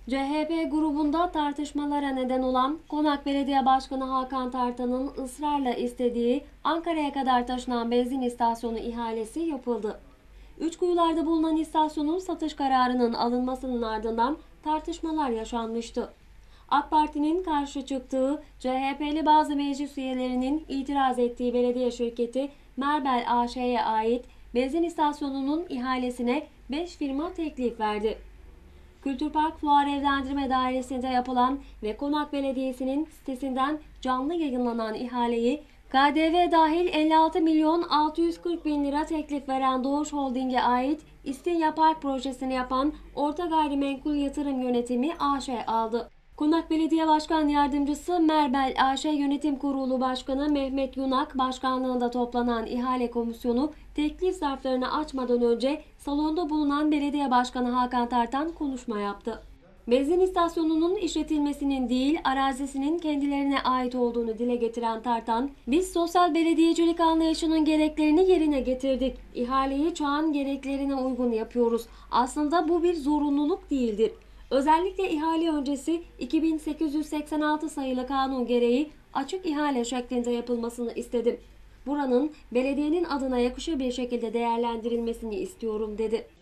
CHP grubunda tartışmalara neden olan Konak Belediye Başkanı Hakan Tartan'ın ısrarla istediği Ankara'ya kadar taşınan benzin istasyonu ihalesi yapıldı. Üçkuyular'da bulunan istasyonun satış kararının alınmasının ardından tartışmalar yaşanmıştı. AK Parti'nin karşı çıktığı, CHP'li bazı meclis üyelerinin itiraz ettiği belediye şirketi Merbel AŞ'ye ait benzin istasyonunun ihalesine 5 firma teklif verdi. Kültürpark Fuar Evlendirme Dairesi'nde yapılan ve Konak Belediyesi'nin sitesinden canlı yayınlanan ihaleyi KDV dahil 56 milyon 640 bin lira teklif veren Doğuş Holding'e ait İstinye Park projesini yapan Orta Gayrimenkul Yatırım Yönetimi AŞ aldı. Konak Belediye Başkan Yardımcısı Merbel AŞ Yönetim Kurulu Başkanı Mehmet Yunak başkanlığında toplanan ihale komisyonu teklif zarflarını açmadan önce salonda bulunan Belediye Başkanı Hakan Tartan konuşma yaptı. Benzin istasyonunun işletilmesinin değil, arazisinin kendilerine ait olduğunu dile getiren Tartan, "Biz sosyal belediyecilik anlayışının gereklerini yerine getirdik. İhaleyi çağın gereklerine uygun yapıyoruz. Aslında bu bir zorunluluk değildir. Özellikle ihale öncesi 2886 sayılı kanun gereği açık ihale şeklinde yapılmasını istedim. Buranın belediyenin adına yakışır bir şekilde değerlendirilmesini istiyorum," dedi.